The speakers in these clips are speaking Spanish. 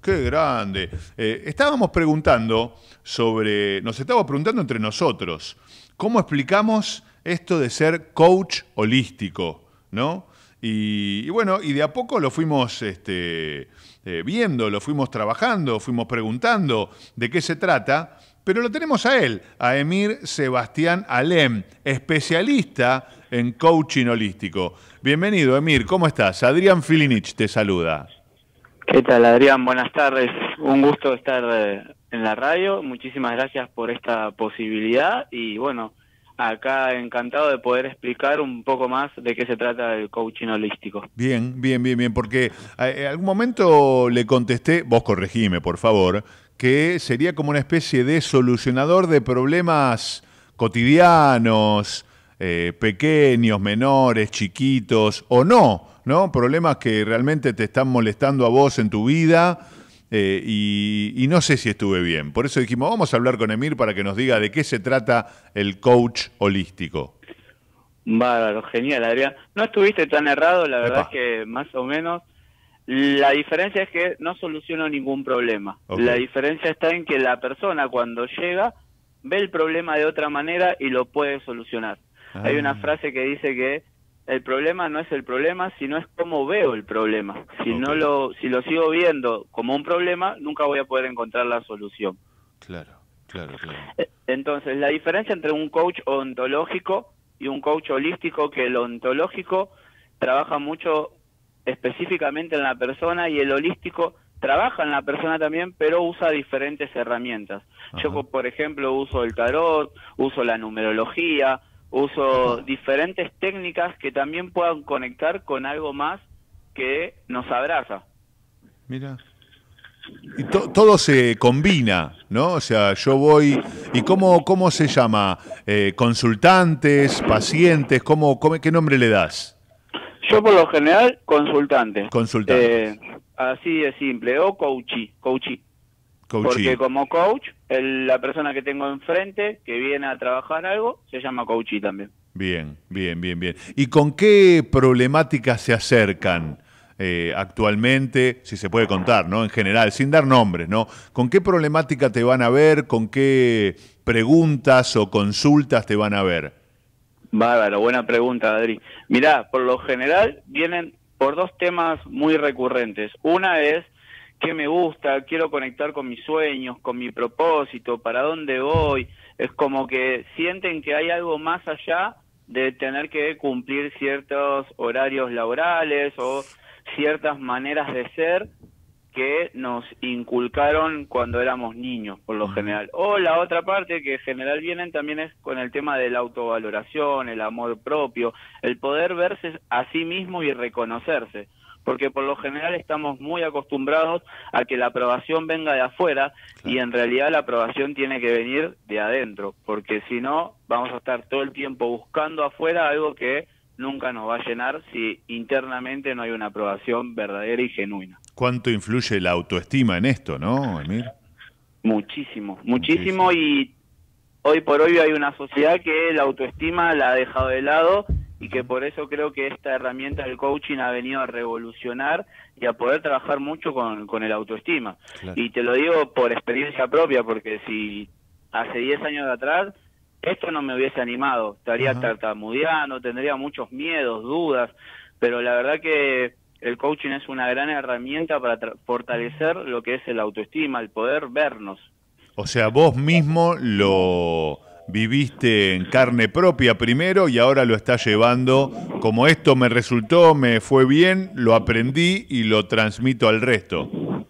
Qué grande. Estábamos preguntando nos estábamos preguntando entre nosotros, ¿cómo explicamos esto de ser coach holístico, ¿no? Y bueno, y de a poco lo fuimos viendo, lo fuimos trabajando, fuimos preguntando de qué se trata, pero lo tenemos a él, a Emir Sebastián Alem, especialista en coaching holístico. Bienvenido, Emir, ¿cómo estás? Adrián Filinich te saluda. ¿Qué tal, Adrián? Buenas tardes. Un gusto estar en la radio. Muchísimas gracias por esta posibilidad y bueno, acá encantado de poder explicar un poco más de qué se trata el coaching holístico. Bien, bien, bien, bien, porque en algún momento le contesté, vos corregime, por favor, que sería como una especie de solucionador de problemas cotidianos, pequeños, menores, chiquitos, o no, ¿no? Problemas que realmente te están molestando a vos en tu vida, y no sé si estuve bien. Por eso dijimos, vamos a hablar con Emir para que nos diga de qué se trata el coach holístico. Bárbaro, genial, Adrián. No estuviste tan errado, la verdad Epa. es que más o menos. La diferencia es que no soluciono ningún problema. Ok. La diferencia está en que la persona cuando llega ve el problema de otra manera y lo puede solucionar. Hay una frase que dice que el problema no es el problema, sino es cómo veo el problema. Si lo sigo viendo como un problema, nunca voy a poder encontrar la solución. Claro, claro, claro. Entonces, la diferencia entre un coach ontológico y un coach holístico, que el ontológico trabaja mucho específicamente en la persona y el holístico trabaja en la persona también, pero usa diferentes herramientas. Ajá. Yo, por ejemplo, uso el tarot, uso la numerología, uso diferentes técnicas que también puedan conectar con algo más que nos abraza. Mira. Y todo se combina, ¿no? O sea, yo voy... ¿Y cómo se llama? ¿Consultantes, pacientes? ¿Qué nombre le das? Yo por lo general, consultante. Consultantes. Así de simple, o coachee. Coachee. Porque como coach, la persona que tengo enfrente, que viene a trabajar algo, se llama coachee también. Bien, bien, bien, bien. ¿Y con qué problemáticas se acercan actualmente, si se puede contar, ¿no? En general, sin dar nombres, ¿no? ¿Con qué problemática te van a ver? ¿Con qué preguntas o consultas te van a ver? Bárbaro, buena pregunta, Adri. Mirá, por lo general vienen por dos temas muy recurrentes. Una es qué me gusta, quiero conectar con mis sueños, con mi propósito, para dónde voy. Es como que sienten que hay algo más allá de tener que cumplir ciertos horarios laborales o ciertas maneras de ser que nos inculcaron cuando éramos niños, por lo general. O la otra parte que en general vienen también es con el tema de la autovaloración, el amor propio, el poder verse a sí mismo y reconocerse. Porque por lo general estamos muy acostumbrados a que la aprobación venga de afuera, claro, y en realidad la aprobación tiene que venir de adentro, porque si no vamos a estar todo el tiempo buscando afuera algo que nunca nos va a llenar si internamente no hay una aprobación verdadera y genuina. ¿Cuánto influye la autoestima en esto, no, Emir? Muchísimo, muchísimo, y hoy por hoy hay una sociedad que la autoestima la ha dejado de lado y que por eso creo que esta herramienta del coaching ha venido a revolucionar y a poder trabajar mucho con el autoestima. Claro. Y te lo digo por experiencia propia, porque si hace 10 años atrás esto no me hubiese animado, estaría tartamudeando, tendría muchos miedos, dudas, pero la verdad que el coaching es una gran herramienta para fortalecer lo que es el autoestima, el poder vernos. O sea, vos mismo lo viviste en carne propia primero y ahora lo estás llevando como esto me resultó, me fue bien, lo aprendí y lo transmito al resto.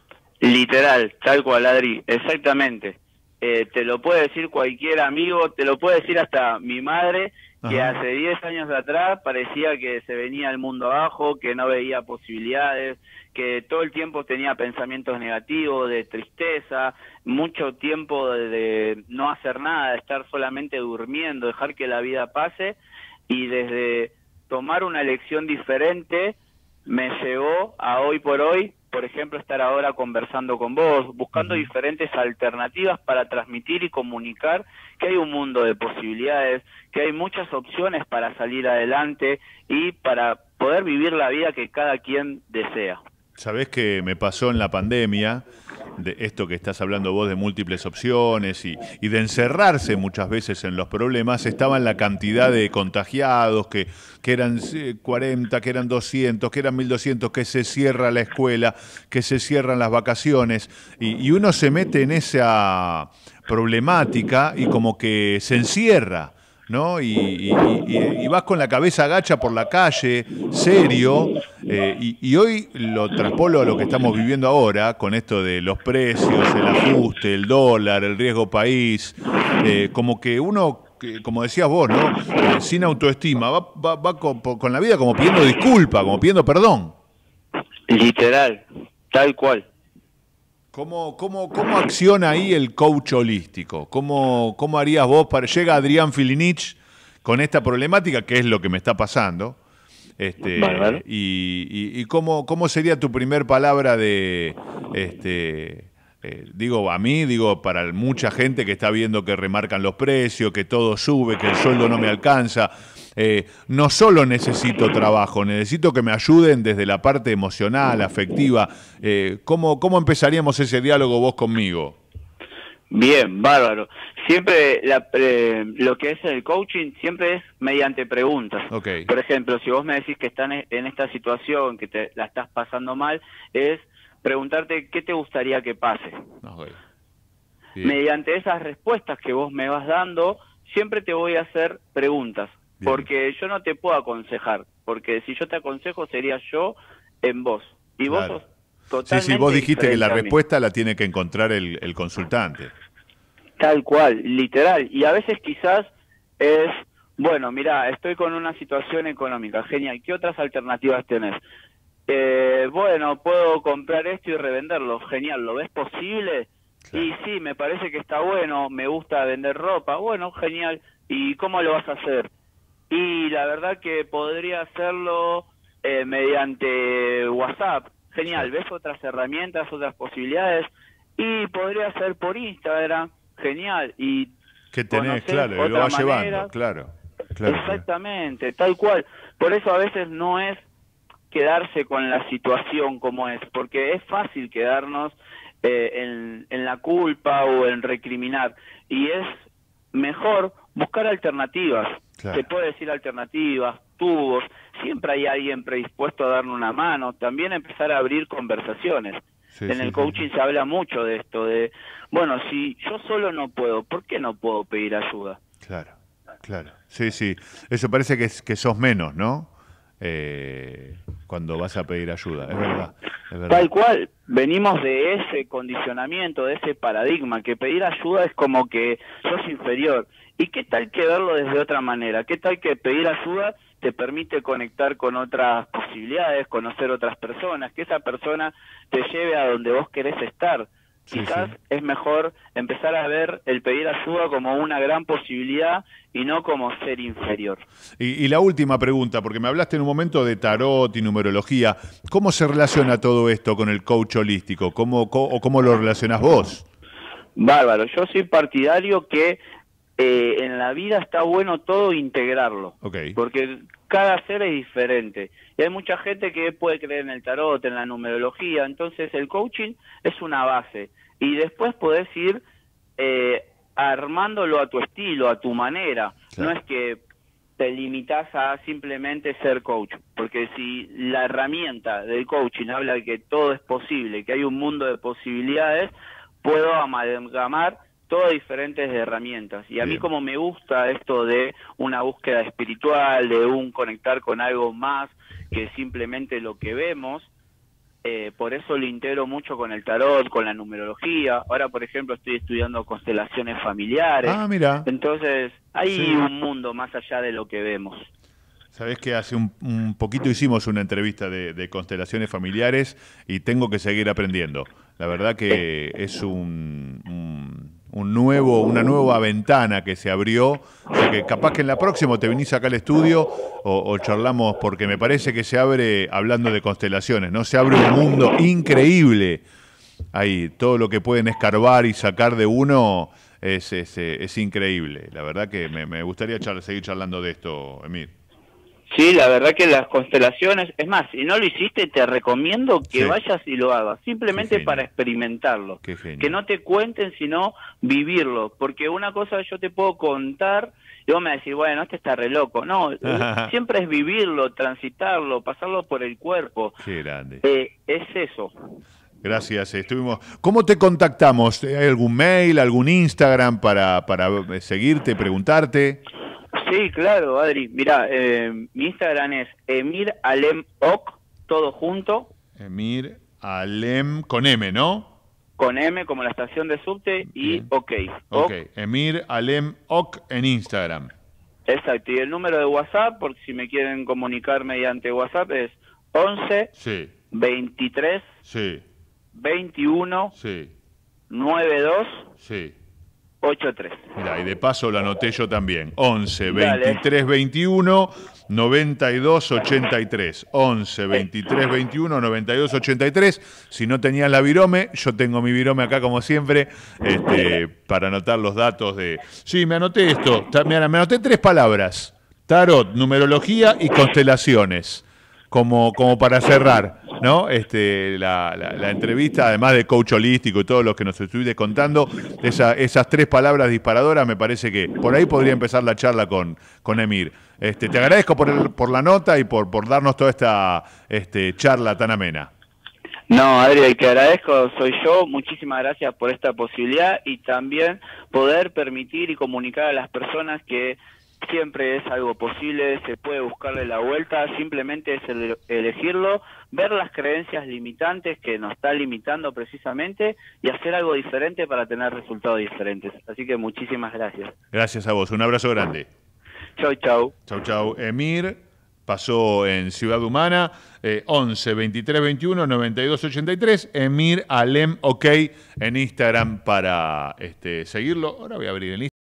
Literal, tal cual, Adri, exactamente. Te lo puede decir cualquier amigo, te lo puede decir hasta mi madre, que hace 10 años atrás parecía que se venía el mundo abajo, que no veía posibilidades, que todo el tiempo tenía pensamientos negativos, de tristeza, mucho tiempo de no hacer nada, de estar solamente durmiendo, dejar que la vida pase, y desde tomar una elección diferente me llevó a hoy por hoy, por ejemplo, estar ahora conversando con vos, buscando diferentes alternativas para transmitir y comunicar que hay un mundo de posibilidades, que hay muchas opciones para salir adelante y para poder vivir la vida que cada quien desea. Sabés que me pasó en la pandemia, de esto que estás hablando vos de múltiples opciones y de encerrarse muchas veces en los problemas, estaba en la cantidad de contagiados, que eran 40, que eran 200, que eran 1200, que se cierra la escuela, que se cierran las vacaciones, y uno se mete en esa problemática y como que se encierra, ¿no? Y vas con la cabeza agacha por la calle, serio, y hoy lo traspolo a lo que estamos viviendo ahora, con esto de los precios, el ajuste, el dólar, el riesgo país, como que uno, como decías vos, ¿no? Sin autoestima, va con la vida como pidiendo disculpa, como pidiendo perdón. Literal, tal cual. ¿Cómo acciona ahí el coach holístico? ¿Cómo harías vos para... Llega Adrián Filinich con esta problemática, que es lo que me está pasando, Bárbaro. y cómo sería tu primer palabra de... digo, a mí, digo, para mucha gente que está viendo que remarcan los precios, que todo sube, que el sueldo no me alcanza. No solo necesito trabajo, necesito que me ayuden desde la parte emocional, afectiva. ¿Cómo empezaríamos ese diálogo vos conmigo? Bien, bárbaro. Siempre lo que es el coaching siempre es mediante preguntas. Okay. Por ejemplo, si vos me decís que estás en esta situación, que te la estás pasando mal, es preguntarte qué te gustaría que pase. Okay. Mediante esas respuestas que vos me vas dando, siempre te voy a hacer preguntas. Bien. Porque yo no te puedo aconsejar, porque si yo te aconsejo sería yo en vos. Y claro. vos sos totalmente sí, vos dijiste que la diferente a mí. respuesta la tiene que encontrar el consultante. Tal cual, literal. Y a veces quizás es, bueno, mirá, estoy con una situación económica, genial, ¿qué otras alternativas tenés? Bueno, puedo comprar esto y revenderlo, genial, ¿lo ves posible? Claro. Y sí, me parece que está bueno, me gusta vender ropa, bueno, genial, ¿y cómo lo vas a hacer? Y la verdad que podría hacerlo mediante WhatsApp, genial, ¿ves otras herramientas, otras posibilidades? Y podría ser por Instagram, genial, y que tenés, claro, y lo vas llevando, claro. Exactamente, tal cual. Por eso a veces no es quedarse con la situación como es, porque es fácil quedarnos en la culpa o en recriminar, y es mejor buscar alternativas. Claro. Se puede decir alternativas, tubos, siempre hay alguien predispuesto a darnos una mano, también empezar a abrir conversaciones. Sí, en el coaching se habla mucho de esto, de, bueno, si yo solo no puedo, ¿por qué no puedo pedir ayuda? Claro, claro. Sí. Eso parece que sos menos, ¿no? Cuando vas a pedir ayuda, es verdad. Tal cual, venimos de ese condicionamiento, de ese paradigma, que pedir ayuda es como que sos inferior. ¿Y qué tal que verlo desde otra manera? ¿Qué tal que pedir ayuda te permite conectar con otras posibilidades, conocer otras personas, que esa persona te lleve a donde vos querés estar? Quizás es mejor empezar a ver el pedir ayuda como una gran posibilidad y no como ser inferior. Y la última pregunta, porque me hablaste en un momento de tarot y numerología. ¿Cómo se relaciona todo esto con el coach holístico? ¿Cómo lo relacionás vos? Bárbaro, yo soy partidario que en la vida está bueno todo integrarlo, porque cada ser es diferente. Y hay mucha gente que puede creer en el tarot, en la numerología, entonces el coaching es una base. Y después podés ir armándolo a tu estilo, a tu manera. Claro. No es que te limitas a simplemente ser coach, porque si la herramienta del coaching habla de que todo es posible, que hay un mundo de posibilidades, puedo amalgamar todas diferentes herramientas. Y a mí como me gusta esto de una búsqueda espiritual, de un conectar con algo más que simplemente lo que vemos, por eso lo integro mucho con el tarot, con la numerología. Ahora, por ejemplo, estoy estudiando constelaciones familiares. Ah, mira. Entonces, hay un mundo más allá de lo que vemos. Sabés que hace un poquito hicimos una entrevista de constelaciones familiares y tengo que seguir aprendiendo. La verdad que es una nueva ventana que se abrió. O sea que capaz que en la próxima te venís acá al estudio o charlamos, porque me parece que se abre, hablando de constelaciones, ¿no? Se abre un mundo increíble ahí. Todo lo que pueden escarbar y sacar de uno es increíble. La verdad que me gustaría seguir charlando de esto, Emir. Sí, la verdad que las constelaciones, es más, si no lo hiciste, te recomiendo que Sí. vayas y lo hagas, Qué simplemente genio. para experimentarlo. Qué genio. Que no te cuenten, sino vivirlo, porque una cosa yo te puedo contar y vos me decís, bueno, este está re loco. No, siempre es vivirlo, transitarlo, pasarlo por el cuerpo. Qué grande. Es eso. Gracias, estuvimos. ¿Cómo te contactamos? ¿Hay algún mail, algún Instagram para seguirte, preguntarte? Sí, claro, Adri. Mirá, mi Instagram es Emir Alem Ok, todo junto, Emir Alem con M, ¿no? con M como la estación de subte y Bien. OK. Ok, Emir Alem Ok en Instagram. Exacto, y el número de WhatsApp, por si me quieren comunicar mediante WhatsApp, es 11 Sí, 23 sí, 21 sí, 92 sí. 83. Mirá, y de paso lo anoté yo también. 11 Dale. 23 21 92 83. 11 23 21 92 83. Si no tenías la virome, yo tengo mi virome acá como siempre, para anotar los datos de... Sí, me anoté esto. Mirá, me anoté 3 palabras. Tarot, numerología y constelaciones. Como para cerrar, ¿no? La entrevista, además de coach holístico y todo lo que nos estuviste contando, esas 3 palabras disparadoras, me parece que por ahí podría empezar la charla con Emir. Te agradezco por la nota y por darnos toda esta charla tan amena. No, Adri, el que agradezco soy yo. Muchísimas gracias por esta posibilidad y también poder permitir y comunicar a las personas que siempre es algo posible, se puede buscarle la vuelta, simplemente es elegirlo, ver las creencias limitantes que nos está limitando precisamente y hacer algo diferente para tener resultados diferentes. Así que muchísimas gracias. Gracias a vos, un abrazo grande. Chau, chau. Chau, chau. Emir pasó en Ciudad Humana, 11 23 21 92 83. Emir Alem OK en Instagram para seguirlo. Ahora voy a abrir el Instagram.